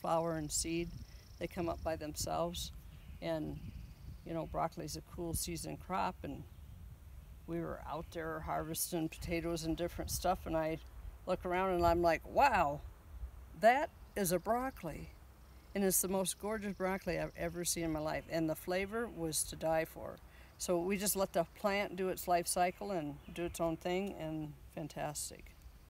flower and seed. They come up by themselves. And, you know, broccoli's a cool season crop, and we were out there harvesting potatoes and different stuff, and I look around and I'm like, wow, that is a broccoli. And it's the most gorgeous broccoli I've ever seen in my life. And the flavor was to die for. So we just let the plant do its life cycle and do its own thing, and fantastic.